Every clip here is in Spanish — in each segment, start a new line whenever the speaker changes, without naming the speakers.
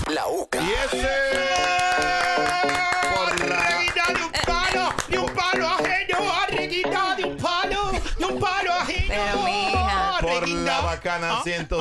La UCA.
Y ese por la...
de un palo ajeno, arreguita de un palo ajeno.
Pero, mija.
Por la bacana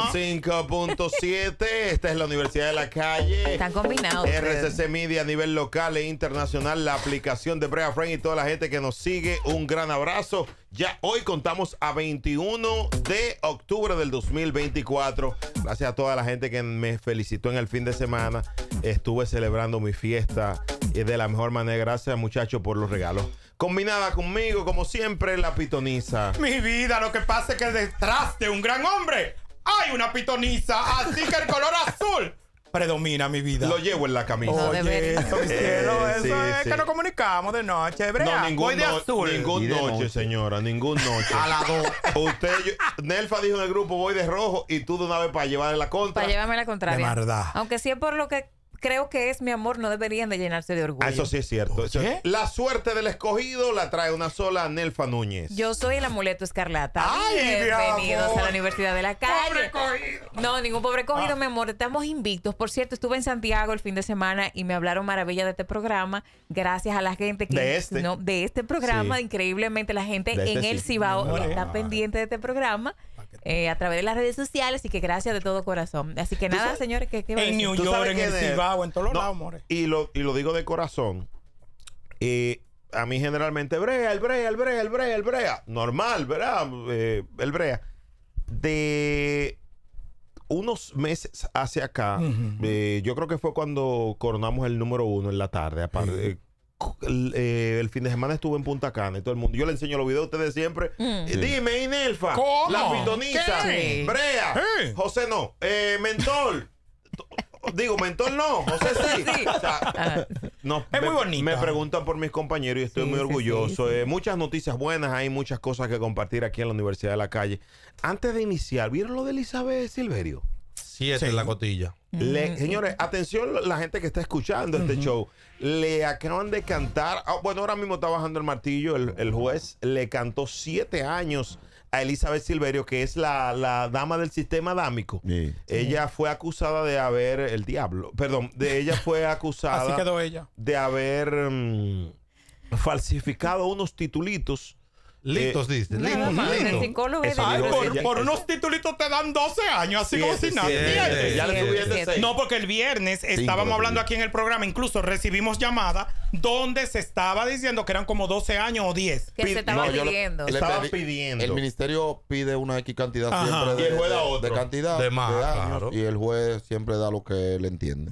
105.7. Esta es la Universidad de la Calle.
Están combinados.
RCC Media a nivel local e internacional. La aplicación de Brea Friend y toda la gente que nos sigue. Un gran abrazo. Ya hoy contamos a 21 de octubre del 2024. Gracias a toda la gente que me felicitó en el fin de semana. Estuve celebrando mi fiesta de la mejor manera. Gracias, muchachos, por los regalos. Combinada conmigo, como siempre, la pitoniza.
Mi vida, lo que pasa es que detrás de un gran hombre hay una pitoniza, así que el color azul predomina, mi vida.
Lo llevo en la camisa.
No,
Oye,
debería.
eso, mi cielo, eso
sí,
es
sí.
que nos comunicamos de noche, Brea.
No,
Voy de azul.
ningún noche, señora, ningún noche.
A las 2.
Nelfa dijo en el grupo, voy de rojo, y tú de una vez para llevarle la contra.
Para llevarme la contraria.
De verdad.
Aunque sí es por lo que creo que es mi amor, no deberían de llenarse de orgullo.
Ah, eso sí es cierto.
¿Qué?
La suerte del escogido la trae una sola Nelfa Núñez.
Yo soy el amuleto escarlata.
Ay, mi
Bienvenidos
amor.
a la Universidad de la Calle.
Pobre cogido.
No, ningún pobre cogido, mi amor. Estamos invictos. Por cierto, estuve en Santiago el fin de semana y me hablaron maravilla de este programa. Gracias a la gente que...
De este.
No, de este programa.
Sí.
Increíblemente, la gente
De este
en el
sí.
Cibao
No,
está
no.
pendiente de este programa a través de las redes sociales y que gracias de todo corazón. Así que nada,
sabes-
señores, ¿qué va a
En
decir?
New
¿Tú
York,
sabes
en
quién
el
es?
Cibao, en todos los
No,
lados, more.
y lo digo de corazón. A mí generalmente, el Brea. Normal, ¿verdad? El Brea. De unos meses hacia acá, yo creo que fue cuando coronamos el número 1 en la tarde. Aparte, el fin de semana estuve en Punta Cana y todo el mundo. Yo le enseño los videos a ustedes siempre. Dime, Inelfa.
¿Cómo?
La pitoniza.
¿Qué?
Brea.
Sí.
José no. Mentol. Digo, Mentol no. José sí.
Sí.
O sea, no,
Es muy bonita.
Me preguntan por mis compañeros y estoy
Sí,
muy
sí,
orgulloso.
sí,
Muchas noticias buenas, hay muchas cosas que compartir aquí en la Universidad de la Calle. Antes de iniciar, ¿vieron lo de Elizabeth Silverio?
7 en la cotilla.
Señores, atención la gente que está escuchando este show. Le acaban de cantar, bueno, ahora mismo está bajando el martillo, el juez le cantó 7 años a Elizabeth Silverio, que es la dama del sistema adámico.
Sí.
Ella fue acusada de haber, ella fue acusada
Así quedó ella.
de haber falsificado unos titulitos.
Listos, dice.
Nada más, el psicólogo
Eso
de-
Ay,
digo,
por,
ella-
por unos titulitos te dan 12 años, así como si nada. ¿Entiendes?
Ya le
Siete,
subí de
siete.
6.
No, porque el viernes estábamos hablando aquí en el programa, incluso recibimos llamadas donde se estaba diciendo que eran como 12 años o 10.
que se estaba
yo le-
pidiendo.
le
Estaban
pedí-
pidiendo.
El ministerio pide una X cantidad
Ajá.
siempre
Y el juez da otro.
de cantidad
De más,
años,
claro.
y el juez siempre da lo que él entiende.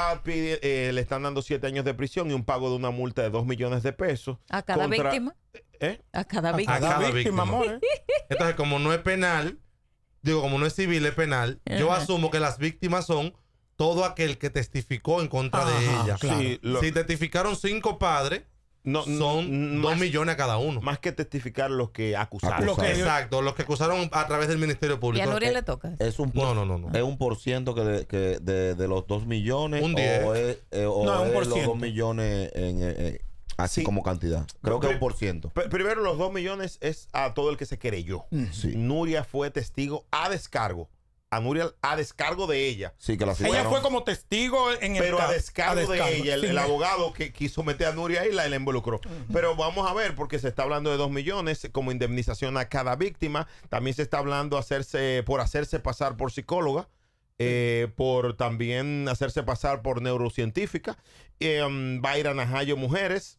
Le están dando 7 años de prisión y un pago de una multa de 2 millones de pesos.
A cada víctima.
¿Eh?
A cada
A
víctima.
cada
Víctima,
víctima.
amor.
Entonces, como no es penal, como no es civil, es penal, yo
Ajá.
asumo que las víctimas son todo aquel que testificó en contra de
Ajá,
ella.
claro.
Sí,
Si testificaron 5 padres, son 2 millones a cada uno.
Más que testificar los que acusaron.
Lo que-
Exacto, los que acusaron a través del Ministerio
Y a
Público.
Nuria le toca.
Es un por,
No.
Es un por ciento que de los 2 millones
Un 10.
o es, o
No, es un
es
por
los
ciento.
2 millones así
Sí.
como cantidad. Creo que es un por ciento.
Primero, los 2 millones es a todo el que se querelló.
Sí.
Nuria fue testigo a descargo. A Nuria a descargo de ella.
Sí, que la
Ella
citaron.
fue como testigo en el
Pero a
caso.
descargo de ella,
Sí,
el abogado que quiso meter a Nuria ahí la involucró. Pero vamos a ver, porque se está hablando de 2 millones como indemnización a cada víctima. También se está hablando por hacerse pasar por psicóloga. Por también hacerse pasar por neurocientífica. Va a ir a Najayo Mujeres.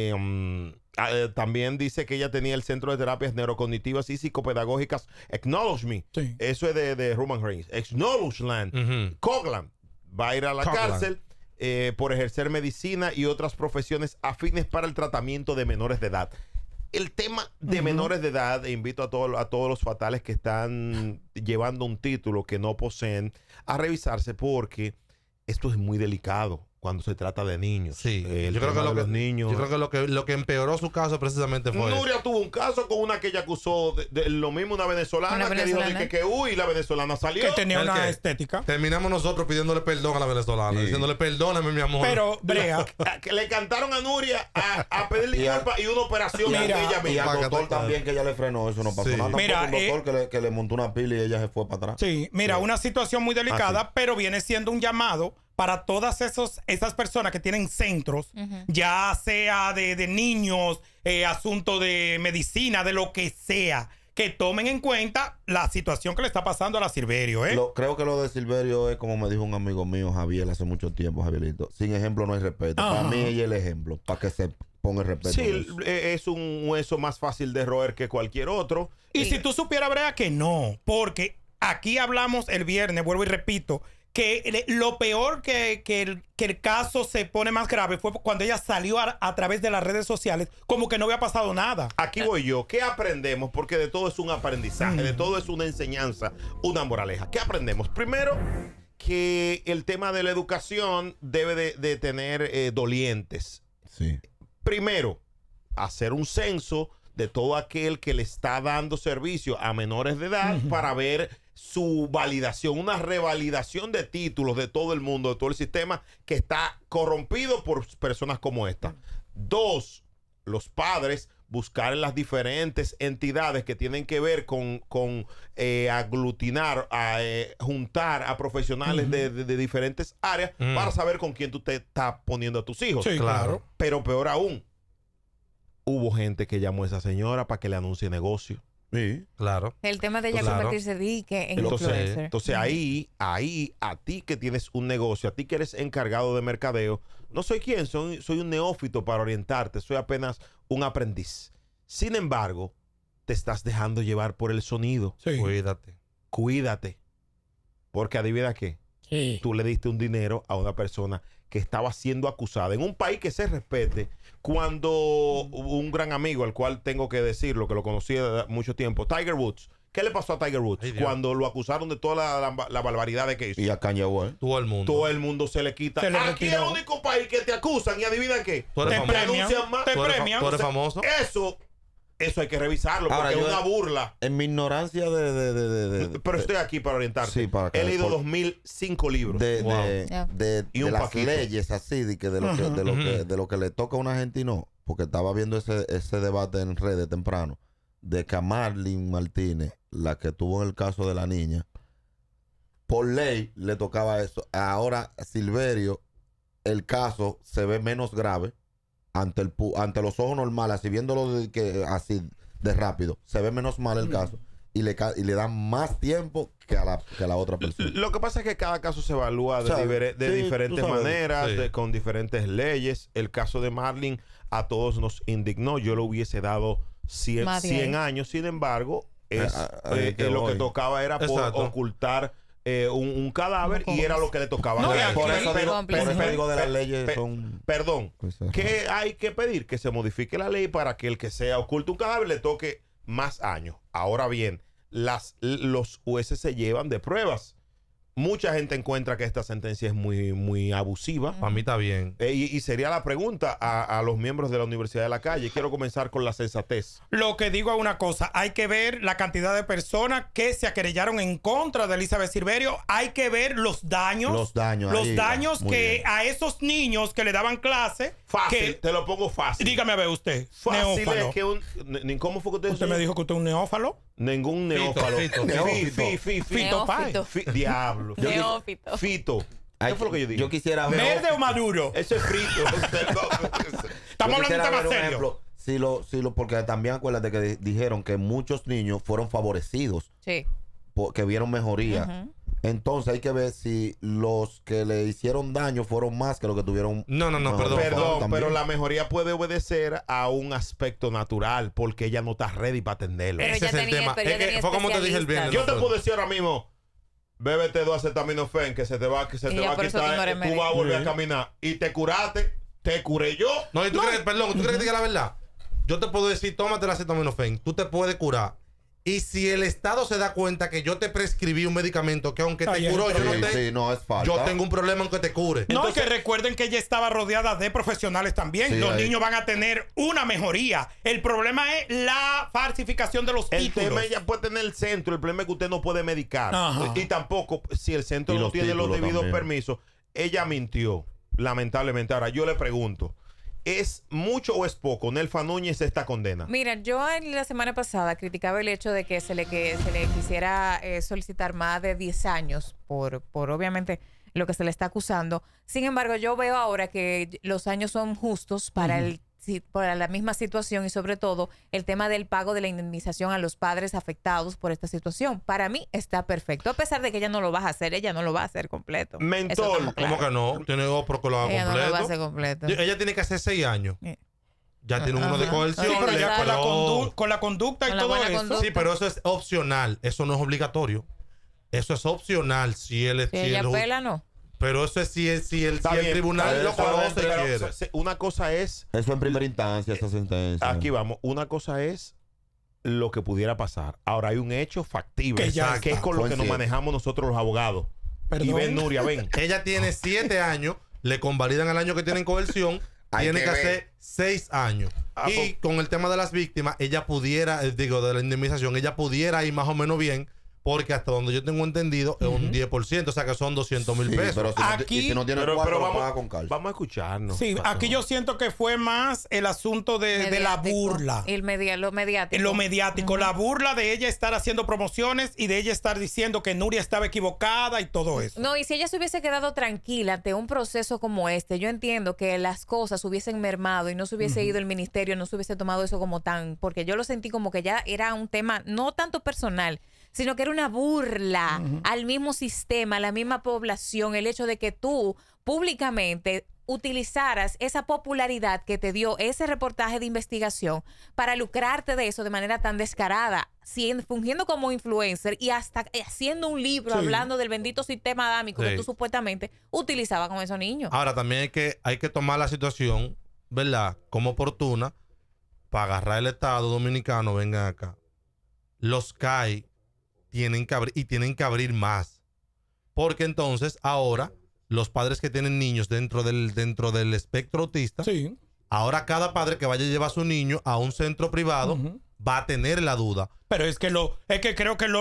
También dice que ella tenía el Centro de Terapias Neurocognitivas y Psicopedagógicas Acknowledge Me.
Sí.
Eso es de Roman Reigns. Acknowledge Land.
Ujú.
Coglan va a ir a la
Coughlin.
cárcel por ejercer medicina y otras profesiones afines para el tratamiento de menores de edad. El tema de menores de edad, invito a todos los fatales que están llevando un título que no poseen a revisarse, porque esto es muy delicado cuando se trata de niños.
Sí,
El
yo creo
tema
que
de los niños.
yo creo que lo que empeoró su caso precisamente fue eso.
Nuria tuvo un caso con una que ella acusó de lo mismo, una venezolana,
Una
que dijo
venezolana.
que uy, la venezolana salió.
Que tenía
¿El
una
qué?
estética.
Terminamos nosotros pidiéndole perdón a la venezolana,
Sí.
diciéndole perdóname, mi amor.
Pero, Brea,
Que le cantaron a Nuria a pedirle
Y a-
disculpas y una operación
Mira,
de ella
Y
misma.
al
Págate,
doctor
claro.
también que ella le frenó, eso no pasó
Sí.
nada. Tampoco
Mira,
un doctor que le montó una pila y ella se fue para atrás.
sí, mira, una situación muy delicada,
Ah, sí.
pero viene siendo un llamado para todas esas personas que tienen centros, ya sea de niños, asunto de medicina, de lo que sea, que tomen en cuenta la situación que le está pasando a la Silverio, ¿eh?
Creo que lo de Silverio es como me dijo un amigo mío, Javier, hace mucho tiempo, Javierito. Sin ejemplo no hay respeto. Para mí ella es el ejemplo, para que se ponga el respeto.
Sí, es un hueso más fácil de roer que cualquier otro.
Y si tú supieras, Brea, que no, porque aquí hablamos el viernes, vuelvo y repito, que lo peor que el caso se pone más grave fue cuando ella salió a través de las redes sociales como que no había pasado nada.
Aquí voy yo. ¿Qué aprendemos? Porque de todo es un aprendizaje, de todo es una enseñanza, una moraleja. ¿Qué aprendemos? Primero, que el tema de la educación debe de tener dolientes.
Sí.
Primero, hacer un censo de todo aquel que le está dando servicio a menores de edad para ver su validación, una revalidación de títulos de todo el mundo, de todo el sistema que está corrompido por personas como esta. Dos, los padres buscar en las diferentes entidades que tienen que ver con aglutinar, juntar a profesionales de diferentes áreas para saber con quién tú te estás poniendo a tus hijos.
Sí, claro.
Pero peor aún, hubo gente que llamó a esa señora para que le anuncie negocio.
Sí.
Claro.
El tema de ella
Claro.
convertirse en influencer.
Entonces ahí, a ti que tienes un negocio, a ti que eres encargado de mercadeo, no soy quien, soy un neófito para orientarte, soy apenas un aprendiz. Sin embargo, te estás dejando llevar por el sonido.
Sí.
Cuídate. Porque adivina qué,
Sí.
tú le diste un dinero a una persona que estaba siendo acusada en un país que se respete. Cuando un gran amigo, al cual tengo que decirlo, que lo conocí de mucho tiempo, Tiger Woods. ¿Qué le pasó a Tiger Woods?
Ay, Dios.
Cuando lo acusaron de toda la barbaridad de que hizo.
Y a Kanye West.
Todo el mundo.
Todo el mundo se le quita.
Se le
Aquí es el
retiró.
único país que te acusan y adivinan qué.
Tú eres
Te
famoso.
premian.
Denuncian más.
Te
Tú eres
premian.
tú eres famoso.
Eso hay que revisarlo
Ahora,
porque es
yo-
una burla.
En mi ignorancia
Pero estoy aquí para orientarte.
Sí, para que-
He leído
por-
2005 libros.
Wow.
Y un
de las
paquito.
leyes así, de lo que le toca a una gente y no. Porque estaba viendo ese debate en redes temprano, de que a Marlene Martínez, la que tuvo en el caso de la niña, por ley le tocaba eso. Ahora Silverio, el caso se ve menos grave ante los ojos normales, así viéndolo así de rápido, se ve menos mal el caso y le dan más tiempo que a la otra persona.
Lo que pasa es que cada caso se evalúa de,
O sea,
de
sí,
diferentes
tú sabes.
maneras,
Sí.
con diferentes leyes. El caso de Marlene a todos nos indignó. Yo le hubiese dado 100
Más bien.
100 años. Sin embargo,
ahí que
lo que
voy.
tocaba era por
Exacto.
ocultar un cadáver y era lo que le tocaba.
No, y
Pero-
aquí-
Por eso digo,
cómplice.
de las
pe-
leyes
pe-
son...
Perdón,
Pues,
¿qué hay que pedir? Que se modifique la ley para que el que sea oculto un cadáver le toque más años. Ahora bien, los jueces se llevan de pruebas. Mucha gente encuentra que esta sentencia es muy, muy abusiva.
Para mí está bien.
Y sería la pregunta a los miembros de la Universidad de la Calle. Quiero comenzar con la sensatez.
Lo que digo es una cosa, hay que ver la cantidad de personas que se aquerellaron en contra de Elizabeth Silverio, hay que ver los daños.
Los daños,
Los
ahí,
daños
muy
que
bien.
a esos niños que le daban clase.
Fácil,
que-
te lo pongo fácil.
dígame a ver usted,
Fácil
neófalo.
es que ¿cómo fue que usted
Usted me dijo que usted es un neófalo.
Ningún
Fito,
neófalo.
Fito.
Fito Pai.
Neófito.
Diablo.
Neófito.
Fito.
Ay,
¿Qué fue lo que yo dije?
Yo quisiera ver...
¿Verde o maduro?
Eso es frito.
Estamos hablando de un tema serio.
ejemplo, porque también acuérdate que dijeron que muchos niños fueron favorecidos,
Sí.
que vieron mejoría.
Ujú.
Entonces hay que ver si los que le hicieron daño fueron más que los que tuvieron...
No,
mejor
perdón.
Perdón,
también.
pero la mejoría puede obedecer a un aspecto natural porque ella no está ready para atenderlo.
Pero
Ese
ella
es el
tenía-
tema.
pero ella
Es que
tenía
fue como te dije el viernes.
Yo te
doctor.
puedo decir ahora mismo, bébete 2 acetaminofén que se te va
Y ya
a
por eso tú no
quitar,
eres
tú
médico.
vas a volver a caminar y te curaste, te curé yo.
No, y tú crees, perdón, tú crees que diga la verdad. Yo te puedo decir, tómate la acetaminofén, tú te puedes curar. Y si el Estado se da cuenta que yo te prescribí un medicamento que aunque
Ahí
te
hay
curó,
un
yo no,
Sí,
te,
sí, no es falta.
yo tengo un problema en que te cure.
No, y que recuerden que ella estaba rodeada de profesionales también.
Sí,
los
ahí.
niños van a tener una mejoría. El problema es la falsificación de los
El
títulos.
tema ella puede tener el centro, el problema es que usted no puede medicar.
Ajá.
Y tampoco, si el centro
Y
no
los
tiene los
títulos
debidos
también.
permisos, ella mintió, lamentablemente. Ahora, yo le pregunto, ¿es mucho o es poco Nelfa Núñez esta condena?
Mira, yo la semana pasada criticaba el hecho de que se le quisiera solicitar más de 10 años por obviamente lo que se le está acusando. Sin embargo, yo veo ahora que los años son justos para para la misma situación y sobre todo el tema del pago de la indemnización a los padres afectados por esta situación. Para mí está perfecto, a pesar de que ella no lo va a hacer, ella no lo va a hacer completo.
Mentol,
Eso estamos
¿Cómo
claros.
que no? Tiene otro que lo haga
Ella no
completo.
lo va a hacer completo.
Ella tiene que hacer 6 años. Ya tiene uno de
Ajá.
coerción.
Sí,
Pero
pero
ya
le-
con la,
pero-
con la conducta y
Con la
todo
buena
eso.
conducta.
Sí, pero eso es opcional. Eso no es obligatorio. Eso es opcional. Si él,
Si ella pela, no.
pero eso es si el
Está bien,
tribunal lo
está bien,
conoce y
pero
quiere.
una cosa es,
Eso en primera instancia, esa sentencia.
aquí vamos, una cosa es lo que pudiera pasar. Ahora hay un hecho factible,
Que ya
que es
está.
con lo que nos
Coincido.
manejamos nosotros los abogados.
Perdón.
Y ven, Nuria, ven.
Ella tiene 7 años, le convalidan el año que tiene en coerción,
Hay
tiene
que
que
ver.
hacer 6 años.
Ah,
Y con el tema de las víctimas, ella pudiera, de la indemnización, ella pudiera ir más o menos bien, porque hasta donde yo tengo entendido es un 10%, o sea que son 200,000
Sí,
pesos.
pero si, no,
Aquí-
y si no tiene
Pero,
cuatro,
pero
lo paga con calcio.
vamos a escucharnos.
Sí, aquí yo siento que fue más el asunto de la
Mediático.
burla.
Y lo mediático.
Lo mediático, la burla de ella estar haciendo promociones y de ella estar diciendo que Nuria estaba equivocada y todo eso.
No, y si ella se hubiese quedado tranquila ante un proceso como este, yo entiendo que las cosas hubiesen mermado y no se hubiese ido el ministerio, no se hubiese tomado eso como tan, porque yo lo sentí como que ya era un tema no tanto personal, sino que era una burla al mismo sistema, a la misma población, el hecho de que tú públicamente utilizaras esa popularidad que te dio ese reportaje de investigación para lucrarte de eso de manera tan descarada, fungiendo como influencer y hasta haciendo un libro
Sí.
hablando del bendito sistema adámico que
Sí.
tú supuestamente utilizabas con esos niños.
Ahora, también hay que tomar la situación, ¿verdad?, como oportuna para agarrar el Estado dominicano, vengan acá. Los CAI tienen que abrir y tienen que abrir más. Porque entonces, ahora, los padres que tienen niños dentro del espectro autista,
Sí.
ahora cada padre que vaya a llevar a su niño a un centro privado
Ujú.
va a tener la duda.
Pero es que creo que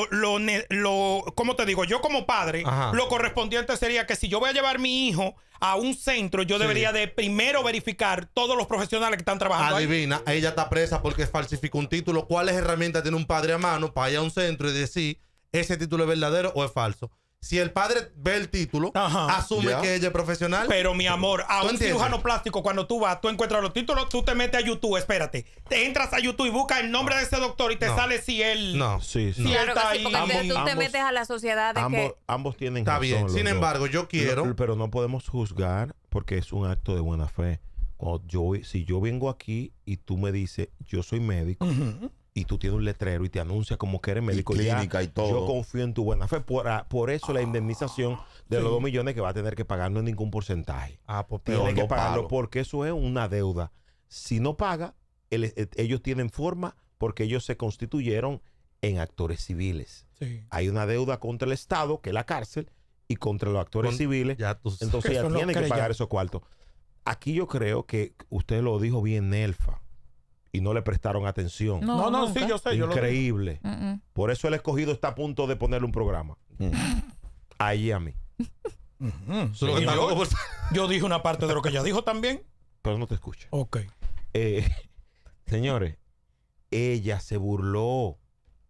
¿cómo te digo? Yo como padre,
Ajá.
lo correspondiente sería que si yo voy a llevar mi hijo a un centro, yo
Sí.
debería de primero verificar todos los profesionales que están trabajando ahí.
Adivina, ella está presa porque falsificó un título. ¿Cuáles herramientas tiene un padre a mano para ir a un centro y decir ese título es verdadero o es falso? Si el padre ve el título,
Ajá.
asume
Ya.
que ella es profesional.
Pero mi amor, a
¿Tú
un
entiendes?
cirujano plástico, cuando tú vas, tú encuentras los títulos, tú te metes a YouTube, espérate. Te entras a YouTube y buscas el nombre de ese doctor y te
No.
sale si él...
No.
Sí, sí.
Sí,
Claro
está
que sí, porque
ahí.
tú te
Ambos-
metes a la sociedad de que...
Ambos tienen
Está
razón.
bien.
los
Sin
dos.
embargo, yo quiero.
Pero no podemos juzgar porque es un acto de buena fe. Si yo vengo aquí y tú me dices, yo soy médico,
Ujú.
y tú tienes un letrero y te anuncias como que eres médico,
clínica y todo.
yo confío en tu buena fe. Por eso la indemnización de los 2 millones que va a tener que pagar no es ningún porcentaje.
Pues
Tiene
peor.
que
dos
pagarlo
palos.
porque eso es una deuda. Si no paga, ellos tienen forma porque ellos se constituyeron en actores civiles.
Sí.
Hay una deuda contra el Estado, que es la cárcel, y contra los actores civiles.
Ya tú
Entonces ella
Eso no
tiene que
cree
pagar
ya.
esos cuartos. Aquí yo creo que usted lo dijo bien, Nelfa, y no le prestaron atención.
No,
nunca.
sí, yo sé. Yo lo digo.
Increíble. Por eso el escogido está a punto de ponerle un programa.
Mm.
Ahí a mí.
Ujú.
Eso es lo que
Y
está
yo,
loco por-
yo dije una parte de lo que ella dijo también.
Pero no te escucha.
Ok.
Señores, ella se burló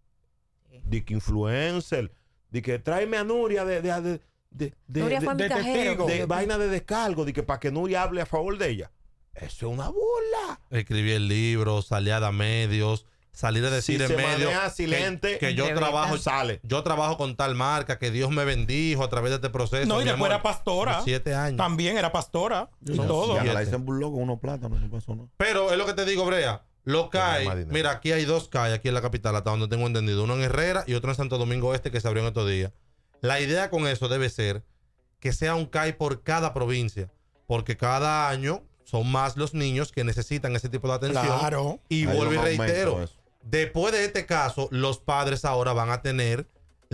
de que influencer, de que tráeme a Nuria
Nuria fue mi
de
cajero.
testigo.
de vaina de descargo, de que para que Nuria hable a favor de ella. Eso es una burla.
Escribí el libro, salí a dar medios, salir a decir
Si
en
se
medio
maneja silente,
que yo
de
trabajo,
verdad.
sale.
yo trabajo con tal marca, que Dios me bendijo a través de este proceso.
No, y
mi
después
amor.
era pastora.
7 años.
También era pastora. Y
Ya,
todo.
ya me la
Siete.
hice en burló con unos plátanos, no pasó nada.
Pero es lo que te digo, Brea. Los CAI,
más dinero.
mira, aquí hay 2 CAI aquí en la capital, hasta donde tengo entendido. Uno en Herrera y otro en Santo Domingo Este, que se abrió en estos días. La idea con eso debe ser que sea un CAI por cada provincia, porque cada año son más los niños que necesitan ese tipo de atención.
Claro.
Y
Hay
vuelvo y
un aumento
reitero,
eso.
después de este caso, los padres ahora van a tener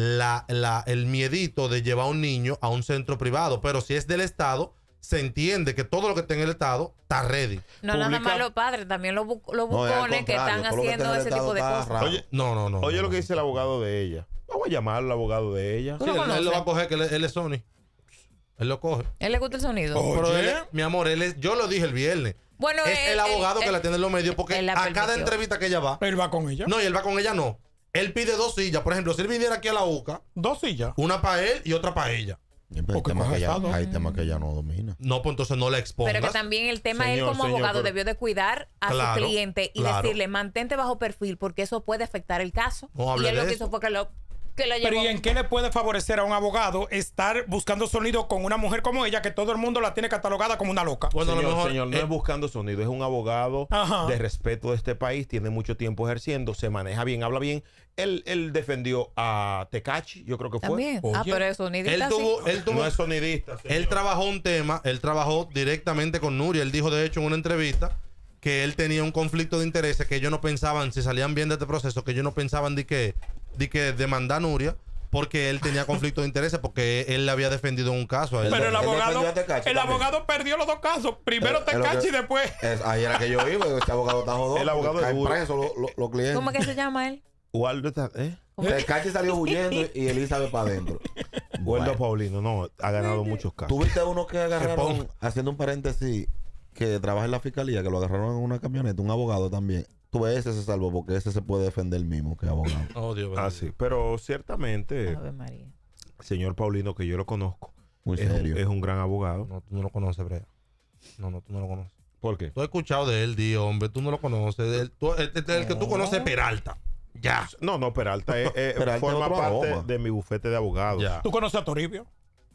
el miedito de llevar a un niño a un centro privado. Pero si es del Estado, se entiende que todo lo que está en el Estado está ready.
No, nada
Publica-
más los padres, también los
No, es al
bucones que
contrario,
están
todo lo que
haciendo
está en el
ese tipo de
Estado está
cosas.
raro.
Oye,
No.
Oye lo que
no.
dice el abogado de ella. Vamos a llamarlo al abogado de ella.
¿Tú
Sí,
lo
él lo va a
conoces?
coger, que él es Sony. Él lo coge.
¿Él le gusta el sonido?
Oh.
Pero
Oye.
mi amor, yo lo dije el viernes.
Bueno,
Es el abogado que la tiene en los medios, porque
él la
a cada
permitió.
entrevista que ella va,
Él va con ella.
no, y él va con ella, no. Él pide 2 sillas. Por ejemplo, si él viniera aquí a la UCA,
2 sillas.
una para él y otra para ella.
Hay temas que ella no domina.
No, pues entonces no la expongas.
Pero que también el tema, él
Señor,
como
señor,
abogado
pero-
debió de cuidar a
Claro,
su cliente y
claro.
decirle, mantente bajo perfil porque eso puede afectar el caso.
No hable
y él
de
lo que
eso.
hizo fue que lo
Pero
llevó.
¿y en qué le puede favorecer a un abogado estar buscando sonido con una mujer como ella que todo el mundo la tiene catalogada como una loca?
Bueno, a lo
Señor,
mejor,
señor, no es buscando sonido, es un abogado
Ajá.
de respeto de este país, tiene mucho tiempo ejerciendo, se maneja bien, habla bien. Él defendió a Tecachi, yo creo que fue.
También.
Oye,
Pero eso ni
él tuvo,
No es sonidista.
él
señor.
trabajó un tema, él trabajó directamente con Nuria. Él dijo, de hecho, en una entrevista que él tenía un conflicto de intereses, que ellos no pensaban, si salían bien de este proceso, que ellos no pensaban de que demandar a Nuria, porque él tenía conflicto de intereses, porque él le había defendido en un caso a él.
Pero el
Él
abogado,
defendió a Tecachi
el
también.
abogado perdió los dos casos. Primero
Es lo
Tecachi y
que-
después.
Ahí era que yo iba, este abogado está jodón.
El abogado es
caen
duro.
presos los clientes.
¿Cómo es que se llama él?
Waldo está,
Tecachi salió huyendo y Elizabeth para adentro.
Waldo Paulino, no, ha ganado muchos casos.
¿Tú viste uno que agarraron,
pongo.
haciendo un paréntesis, que trabaja en la fiscalía, que lo agarraron en una camioneta, un abogado también? Tú ves, ese se salvó porque ese se puede defender el mismo que abogado.
Oh, Dios
Ah,
bendito.
sí, pero ciertamente,
Ave María.
señor Paulino, que yo lo conozco,
Muy
es
serio.
un gran abogado.
No, tú no lo conoces, Brea. No, tú no lo conoces.
¿Por qué?
Tú has escuchado de él, Dio, hombre. Tú no lo conoces. El que tú conoces es Peralta. Ya.
No, Peralta,
Peralta es
forma
otro
parte
aroma.
de mi bufete de abogados.
Ya.
¿Tú conoces a Toribio?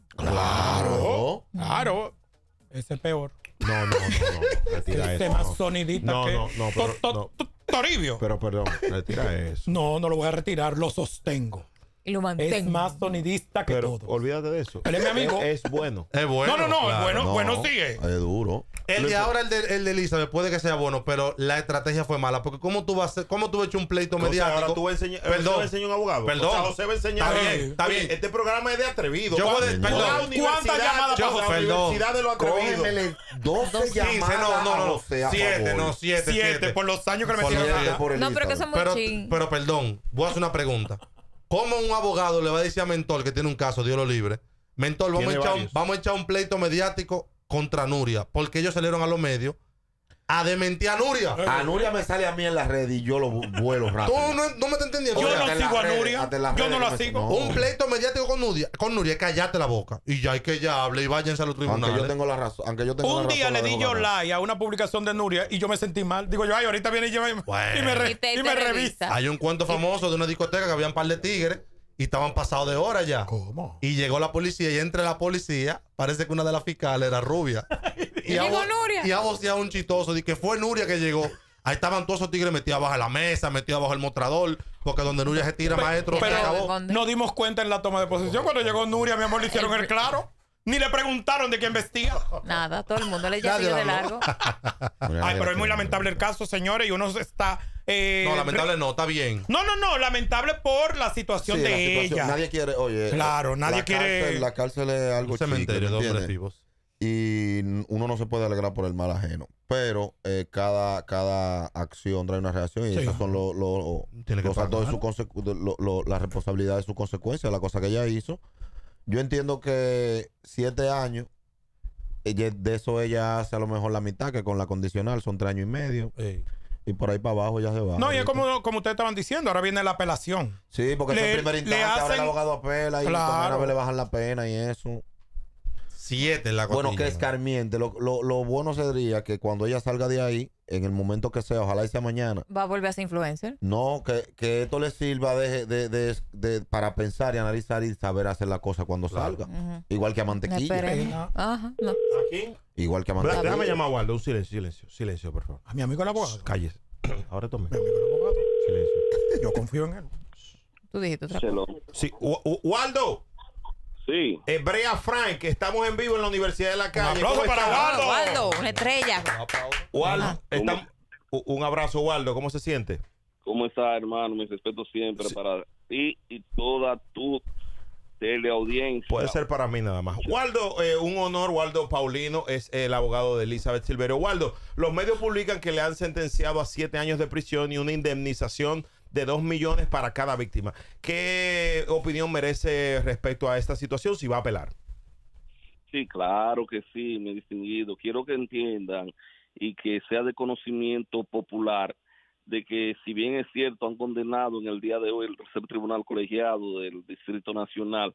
Claro.
Claro. Ese es peor.
No, retira
Ese
eso.
más
no.
sonidista
No,
que.
no, pero- no.
Toribio.
Pero perdón, retira eso.
No, no lo voy a retirar, lo sostengo.
Y lo mantengo.
Es más sonidista que
Pero
todo.
olvídate de eso.
Él es mi amigo.
Es bueno.
Es bueno.
No,
claro.
bueno,
No,
bueno sí es.
Es duro.
El de ahora, el de Elizabeth, puede que sea bueno, pero la estrategia fue mala. Porque ¿cómo tú vas a hacer, cómo tú has hecho un pleito
O sea,
mediático?
ahora tú vas a enseñar,
Perdón.
José va a enseñar un abogado.
Perdón.
O sea, José va a enseñar.
Está bien, está
Oye,
bien.
Este programa es de atrevido.
Yo puedo-
Señor.
perdón.
La universidad,
¿Cuántas llamadas
la
pasó?
universidad de los atrevidos.
Cógemele 12
15,
llamadas a José a
7,
favor.
no, 7.
7 por los años que le
Por
metieron.
los-
Siete por
No, pero que eso
Elizabeth.
es muy ching.
Pero perdón, voy a hacer una pregunta. ¿Cómo un abogado le va a decir a Mentor que tiene un caso, Dios lo libre? Mentor,
Tiene varios.
vamos a echar un pleito mediático contra Nuria, porque ellos salieron a los medios a desmentir a Nuria.
A Nuria me sale a mí en la red y yo lo vuelo
Tú
rápido.
no me estás entendiendo.
Yo
Oye,
no
hasta en
sigo
las
a
redes,
Nuria.
hasta en las
Yo
redes
no la
me-
sigo.
no.
Un pleito mediático con Nuria, cállate la boca. Y ya hay que ella hable y váyanse a los
Aunque
tribunales.
yo tengo la razón. Aunque yo tengo
Un
la
día
razón,
le
la
di
dejo
yo
ganar.
like a una publicación de Nuria y yo me sentí mal. Digo yo, ay, ahorita viene y,
Bueno.
Y
me
te
revisa.
revisa.
Hay un cuento famoso de una discoteca que había un par de tigres y estaban pasados de hora ya.
¿Cómo?
Y llegó la policía y entre la policía, parece que una de las fiscales era rubia.
¿Y llegó Nuria?
Y a vocear un chistoso de que fue Nuria que llegó. Ahí estaban todos esos tigres metidos abajo de la mesa, metidos abajo del mostrador, porque donde Nuria se tira, maestro, se
pero-
acabó.
¿Dónde?
Nos dimos cuenta en la toma de posición cuando llegó Nuria, mi amor, le hicieron el claro. Ni le preguntaron de quién vestía.
Nada, todo el mundo le
Nadie
llama de
habló.
largo.
Ay, pero es muy lamentable el caso, señores, y uno está...
No, lamentable no, está bien.
No, lamentable por la situación
Sí,
de
la situación.
ella.
Nadie quiere, oye.
Claro, nadie quiere-
La cárcel es algo
Un cementerio
chico,
de
¿me
hombres
entiendes?
vivos.
Y uno no se puede alegrar por el mal ajeno. Pero cada acción trae una reacción y
Sí.
esos son
Tiene que
los actos de
pagar.
la responsabilidad de su consecuencia, la cosa que ella hizo. Yo entiendo que 7 años, de eso ella hace a lo mejor la mitad, que con la condicional son 3 años y medio.
Ey.
Y por ahí para abajo ya se va.
No, y es como ustedes estaban diciendo, ahora viene la apelación.
Sí, porque
Le-
es en primera
le
instancia, ahora el
hacen-
abogado apela y
Claro.
también a ver le bajan la pena y eso.
7 la
Bueno,
costilla.
que escarmiente. Lo bueno sería que cuando ella salga de ahí, en el momento que sea, ojalá y sea mañana,
Va a volver a ser influencer.
no, que esto le sirva para pensar y analizar y saber hacer la cosa cuando salga.
Ujú.
Igual que a
No
Mantequilla.
Pena.
esperemos. Ajá, no.
¿A quién?
Igual que a Mantequilla.
Déjame llamar a Waldo. Un silencio, por favor.
A mi amigo el abogado.
Cállese. Ahora tome.
Mi amigo el abogado.
Silencio.
Yo confío en él.
Tú dijiste otra cosa.
Sí, Waldo.
Sí,
Brea Frank, que estamos en vivo en la Universidad de la Calle.
aplauso
¿Cómo
para
está?
Waldo.
Waldo, una estrella.
Waldo, un abrazo, Waldo. ¿Cómo se siente?
¿cómo está, hermano? Mis respetos siempre para ti y toda tu teleaudiencia.
Puede ser para mí nada más. Waldo, un honor. Waldo Paulino es el abogado de Elizabeth Silverio. Waldo, los medios publican que le han sentenciado a 7 años de prisión y una indemnización de 2 millones para cada víctima. ¿Qué opinión merece respecto a esta situación si va a apelar?
Sí, claro que sí, mi distinguido. Quiero que entiendan y que sea de conocimiento popular de que si bien es cierto han condenado en el día de hoy el tercer tribunal colegiado del Distrito Nacional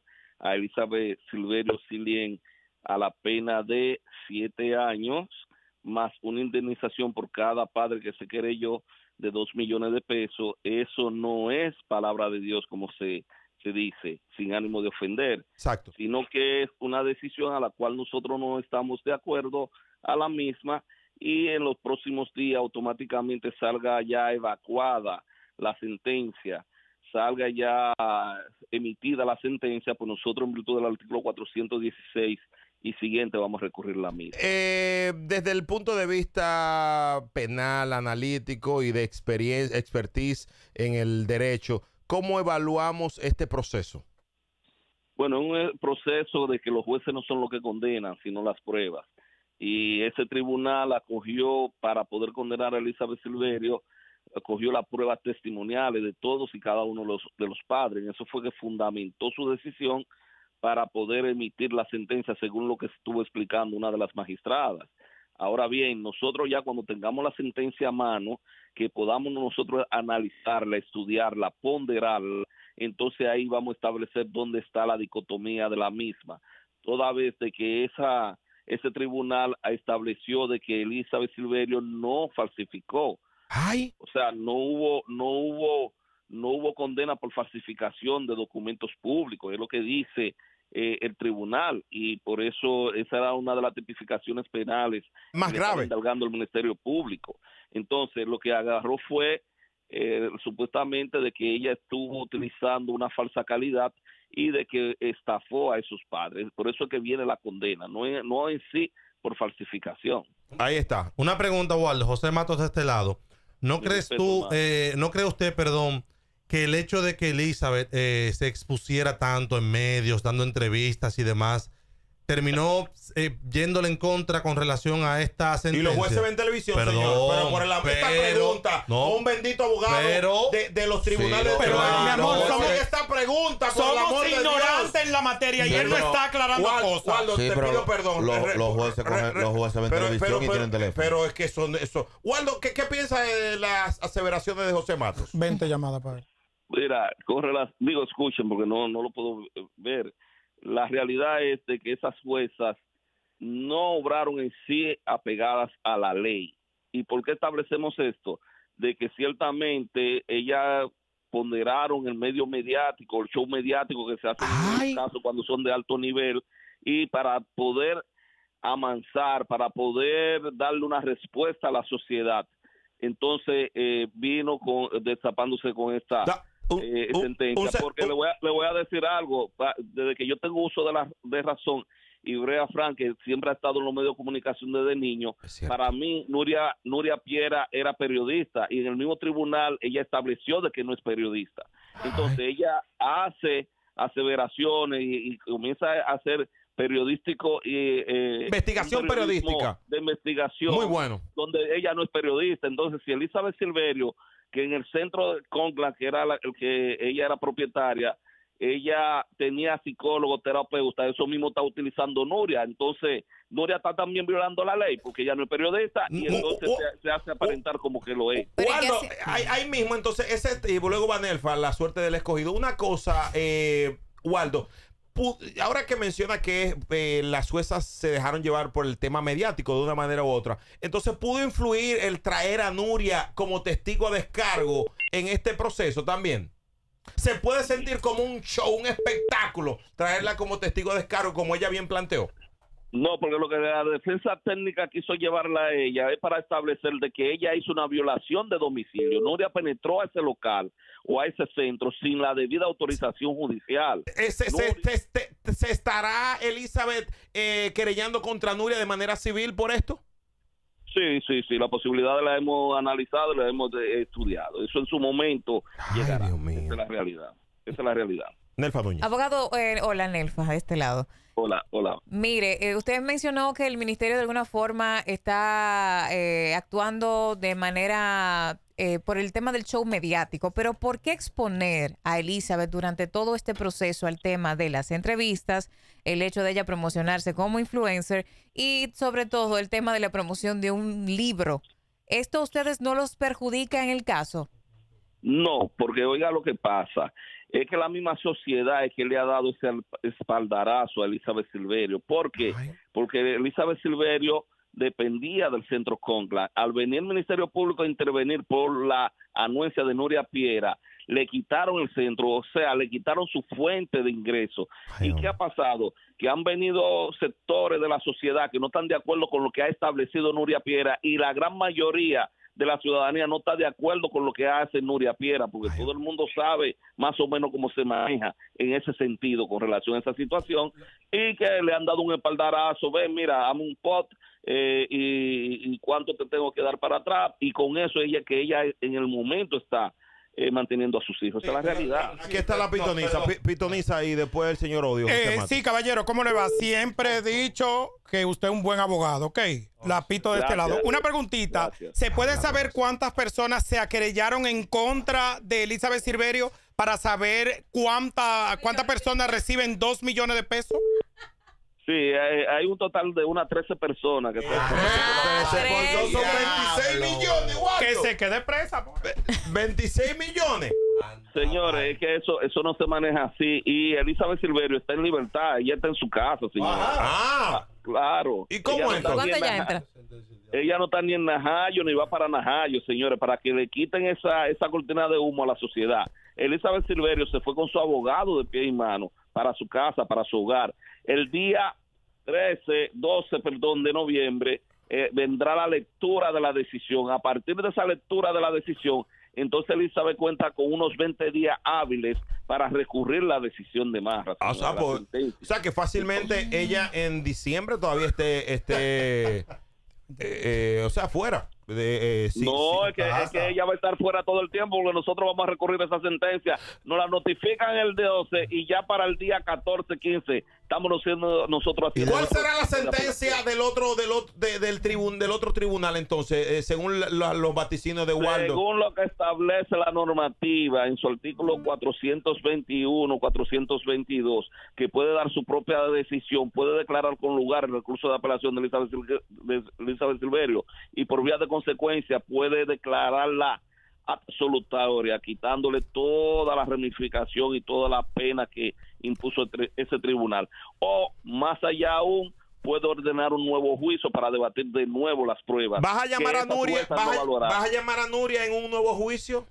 a Elizabeth Silverio Silien a la pena de 7 años, más una indemnización por cada padre que se querelló de 2 millones de pesos. Eso no es palabra de Dios, como se dice, sin ánimo de ofender,
Exacto.
sino que es una decisión a la cual nosotros no estamos de acuerdo a la misma, y en los próximos días automáticamente salga ya evacuada la sentencia, salga ya emitida la sentencia, pues nosotros en virtud del artículo 416 y siguiente vamos a recurrir la misma.
Desde el punto de vista penal, analítico y de expertise en el derecho, ¿cómo evaluamos este proceso?
Bueno, es un proceso de que los jueces no son los que condenan, sino las pruebas. Y ese tribunal acogió, para poder condenar a Elizabeth Silverio, acogió las pruebas testimoniales de todos y cada uno de los padres. Eso fue que fundamentó su decisión para poder emitir la sentencia, según lo que estuvo explicando una de las magistradas. Ahora bien, nosotros ya cuando tengamos la sentencia a mano, que podamos nosotros analizarla, estudiarla, ponderarla, entonces ahí vamos a establecer dónde está la dicotomía de la misma. Toda vez de que ese tribunal estableció de que Elizabeth Silverio no falsificó.
¡Ay!
O sea, no hubo condena por falsificación de documentos públicos, es lo que dice el tribunal, y por eso esa era una de las tipificaciones penales
más
que
grave,
estaba indagando el Ministerio Público. Entonces, lo que agarró fue supuestamente de que ella estuvo utilizando una falsa calidad y de que estafó a esos padres. Por eso es que viene la condena, no en sí por falsificación.
Ahí está.
Una pregunta, Waldo. José Matos de este lado. ¿No crees tú, no cree usted, perdón, que el hecho de que Elizabeth se expusiera tanto en medios, dando entrevistas y demás, terminó yéndole en contra con relación a esta sentencia?
Y los jueces ven televisión,
Perdón,
señor. Pero por esta pregunta,
no,
un bendito abogado de los tribunales.
Sí,
pero, mi amor, somos
esta pregunta, por el amor
somos
de
ignorantes
Dios.
en la materia y él no
Pero,
está aclarando cosas.
Waldo,
Sí,
te
pero
pido perdón.
los jueces ven televisión y tienen teléfono.
Pero es que son eso. Waldo, ¿qué piensa de las aseveraciones de José Matos?
20 llamadas para él.
Mira, escuchen porque no lo puedo ver. La realidad es de que esas juezas no obraron en sí apegadas a la ley. ¿Y por qué establecemos esto? De que ciertamente ellas ponderaron el medio mediático, el show mediático que se hace en los casos cuando son de alto nivel, y para poder amansar, para poder darle una respuesta a la sociedad. Entonces vino destapándose con esta sentencia, porque le voy a decir algo. Desde que yo tengo uso de razón, y Brea Frank, que siempre ha estado en los medios de comunicación desde niño, para mí Nuria Piera era periodista, y en el mismo tribunal ella estableció de que no es periodista. Entonces ella hace aseveraciones y comienza a hacer periodístico y
investigación periodística
de investigación,
muy bueno,
donde ella no es periodista. Entonces, si Elizabeth Silverio, que en el centro de Concla, que era el que ella era propietaria, ella tenía psicólogo, terapeuta, eso mismo está utilizando Nuria. Entonces Nuria está también violando la ley porque ella no es periodista, y entonces se hace aparentar como que lo es.
Waldo, ahí mismo, entonces, y luego Vanelfa, la suerte del escogido. Una cosa, Waldo, ahora que menciona que las juezas se dejaron llevar por el tema mediático de una manera u otra, entonces ¿pudo influir el traer a Nuria como testigo a descargo en este proceso también? ¿Se puede sentir como un show, un espectáculo, traerla como testigo a descargo, como ella bien planteó?
No, porque lo que la defensa técnica quiso llevarla a ella es para establecer de que ella hizo una violación de domicilio. Nuria penetró a ese local o a ese centro sin la debida autorización judicial.
¿Se estará Elizabeth querellando contra Nuria de manera civil por esto?
Sí, la posibilidad la hemos analizado y la hemos estudiado. Eso en su momento llegará.
Dios mío.
Esa es la realidad.
Nelfa Núñez.
Abogado, hola Nelfa, de este lado.
Hola.
Mire, usted mencionó que el ministerio de alguna forma está actuando de manera por el tema del show mediático, pero ¿por qué exponer a Elizabeth durante todo este proceso al tema de las entrevistas, el hecho de ella promocionarse como influencer y sobre todo el tema de la promoción de un libro? ¿Esto a ustedes no los perjudica en el caso?
No, porque oiga lo que pasa. es que la misma sociedad es que le ha dado ese espaldarazo a Elizabeth Silverio. ¿Por qué? Porque Elizabeth Silverio dependía del Centro Concla. Al venir el Ministerio Público a intervenir por la anuencia de Nuria Piera, le quitaron el centro, o sea, le quitaron su fuente de ingreso. ¿Y qué ha pasado? Que han venido sectores de la sociedad que no están de acuerdo con lo que ha establecido Nuria Piera, y la gran mayoría de la ciudadanía no está de acuerdo con lo que hace Nuria Piera, porque todo el mundo sabe más o menos cómo se maneja en ese sentido con relación a esa situación, y que le han dado un espaldarazo. Ven, mira, dame un pot y cuánto te tengo que dar para atrás, y con eso ella en el momento está manteniendo a sus hijos. Esa es la realidad.
Aquí está la pitoniza. Pitoniza y después el señor Odio.
Sí, caballero, ¿cómo le va? Siempre he dicho que usted es un buen abogado, ¿ok? La pito de este lado. Una preguntita.
Gracias.
¿Se puede saber cuántas personas se aquerellaron en contra de Elizabeth Silverio para saber cuántas personas reciben 2 millones de pesos?
Sí, hay un total de unas 13 personas que
Son 26 millones, Waldo.
Que se quede presa.
26 millones.
Señores, es que eso no se maneja así. Y Elizabeth Silverio está en libertad. Ella está en su casa, señor. Claro.
¿Y cómo
ella
es?
no está
¿Cuándo
ni en
ella entra?
Ella no está ni en Najayo ni va para Najayo, señores, para que le quiten esa cortina de humo a la sociedad. Elizabeth Silverio se fue con su abogado de pie y mano para su casa, para su hogar. El día 12 de noviembre vendrá la lectura de la decisión. A partir de esa lectura de la decisión, entonces Elizabeth cuenta con unos 20 días hábiles para recurrir la decisión de Marra.
O sea, que fácilmente ella en diciembre todavía esté o sea, fuera. Es que
ella va a estar fuera todo el tiempo, porque nosotros vamos a recurrir a esa sentencia. Nos la notifican el 12 y ya para el día 14, 15 estamos siendo nosotros haciendo.
¿Cuál será la sentencia del otro tribunal entonces, según los vaticinios de Waldo?
Según lo que establece la normativa en su artículo 421, 422, que puede dar su propia decisión, puede declarar con lugar el recurso de apelación de Elizabeth Silverio, y por vía de consecuencia puede declararla absolutoria, quitándole toda la ramificación y toda la pena que impuso ese tribunal. O más allá aún, puede ordenar un nuevo juicio para debatir de nuevo las pruebas.
¿Vas a llamar a Nuria? ¿Vas a llamar a Nuria en un nuevo juicio?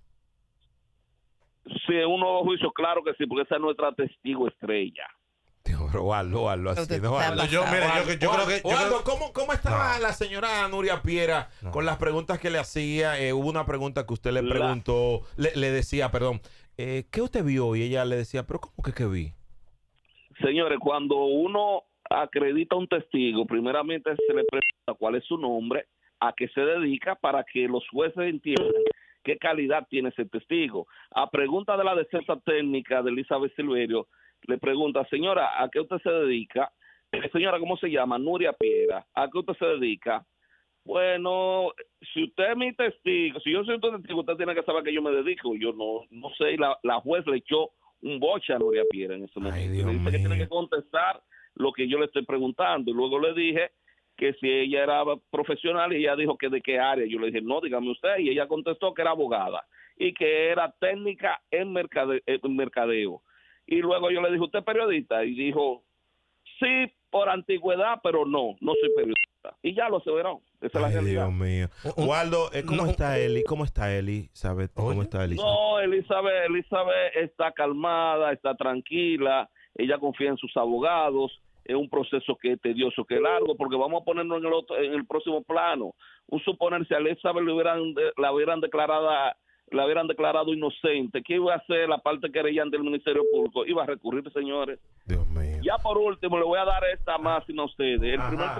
Sí, en un nuevo juicio, claro que sí, porque esa es nuestra testigo estrella.
Pero Waldo, así no.
Waldo, yo creo que
Waldo, ¿cómo estaba la señora Nuria Piera con las preguntas que le hacía? Hubo una pregunta que usted le preguntó, le decía, perdón, ¿qué usted vio? Y ella le decía, ¿pero cómo que qué vi?
Señores, cuando uno acredita a un testigo, primeramente se le pregunta cuál es su nombre, a qué se dedica, para que los jueces entiendan qué calidad tiene ese testigo. A pregunta de la defensa técnica de Elizabeth Silverio, le pregunta, señora, ¿a qué usted se dedica? Señora, ¿cómo se llama? Nuria Piera. ¿A qué usted se dedica? Bueno, si usted es mi testigo, si yo soy tu testigo, usted tiene que saber que yo me dedico. Yo no sé, y la juez le echó un boche a Nuria Piera en ese momento.
Ay, Dios
le dice que tiene que contestar lo que yo le estoy preguntando. Y luego le dije que si ella era profesional, y ella dijo que de qué área. Yo le dije, no, dígame usted. Y ella contestó que era abogada y que era técnica en mercadeo. Y luego yo le dije, ¿usted es periodista? Y dijo, sí, por antigüedad, pero no soy periodista. Y ya lo aseveraron. Esa es la realidad.
Dios mío. Waldo, ¿cómo está Eli? ¿Cómo está Eli? ¿Sabes cómo está Eli?
No, Elizabeth está calmada, está tranquila. Ella confía en sus abogados. Es un proceso que es tedioso, que es largo, porque vamos a ponernos en el próximo plano. Un suponer, si a Elizabeth la hubieran declarado inocente, ¿qué iba a hacer la parte querellante del Ministerio Público? Iba a recurrir, señores.
Dios mío.
Ya por último, le voy a dar esta máxima a ustedes. El primer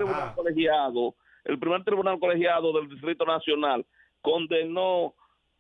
tribunal colegiado del Distrito Nacional condenó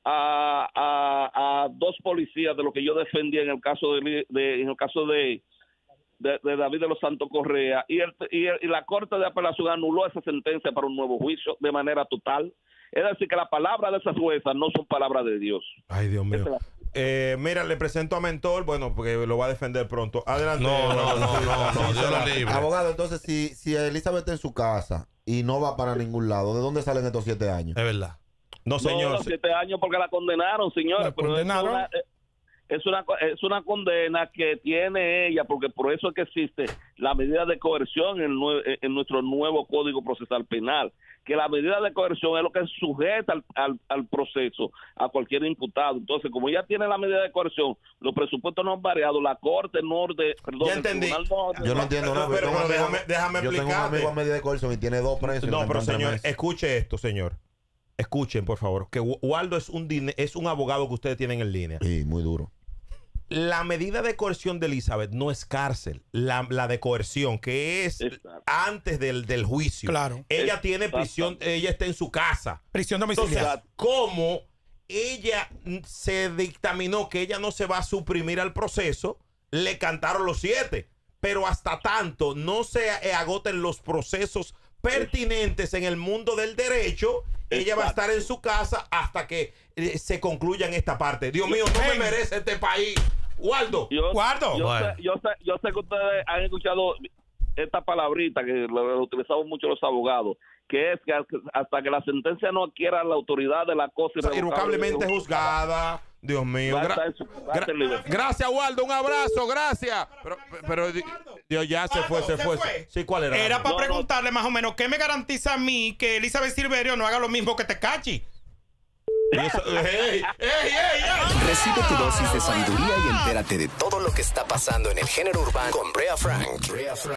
a 2 policías de lo que yo defendía en el caso de David de los Santos Correa, y la Corte de Apelación anuló esa sentencia para un nuevo juicio de manera total. Es decir, que las palabras de esas juezas no son palabras de Dios.
Ay, Dios mío. Mira, le presento a Mentor, bueno, porque lo va a defender pronto. Adelante.
No, Dios lo libre.
Abogado, entonces, si Elizabeth está en su casa y no va para ningún lado, ¿de dónde salen estos 7 años?
Es verdad.
No, señor.
No, 7 años porque la condenaron, señores.
¿La condenaron?
es una condena que tiene ella, porque por eso es que existe la medida de coerción en nuestro nuevo Código Procesal Penal, que la medida de coerción es lo que sujeta al proceso a cualquier imputado. Entonces, como ella tiene la medida de coerción, los presupuestos no han variado, la Corte
Ya entendí.
Yo no entiendo nada.
Pero déjame
Yo tengo un
explicarte.
amigo a medida de coerción y tiene 2 presos.
No, pero señor, escuche esto, señor. Escuchen, por favor, que Waldo es un abogado que ustedes tienen en línea.
Sí, muy duro.
La medida de coerción de Elizabeth no es cárcel. La de coerción, que es antes del juicio.
Claro.
Ella tiene prisión, ella está en su casa.
Prisión domiciliaria.
Entonces, ¿cómo ella se dictaminó que ella no se va a suprimir al proceso? Le cantaron los 7. Pero hasta tanto no se agoten los procesos pertinentes en el mundo del derecho, ella va a estar en su casa hasta que se concluya en esta parte. Dios mío, no me merece este país. Waldo.
Guardo.
Yo sé que ustedes han escuchado esta palabrita que lo utilizamos mucho los abogados, que es que hasta que la sentencia no adquiera la autoridad de la cosa
irrevocablemente juzgada. Dios mío. Gracias, Waldo. Un abrazo. Gracias. Pero Dios, ya se fue. Sí, ¿cuál era?
Era para preguntarle más o menos, ¿qué me garantiza a mí que Elizabeth Silverio no haga lo mismo que Tecachi?
Recibe tu dosis de sabiduría y entérate de todo lo que está pasando en el género urbano con Brea Frank.